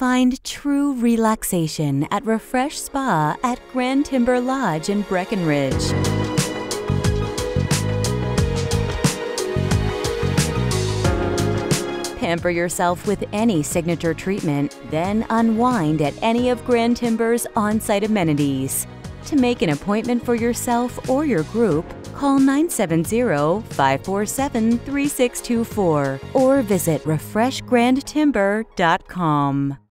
Find true relaxation at Refresh Spa at Grand Timber Lodge in Breckenridge. Pamper yourself with any signature treatment, then unwind at any of Grand Timber's on-site amenities. To make an appointment for yourself or your group, call 970-547-3624 or visit refreshgrandtimber.com.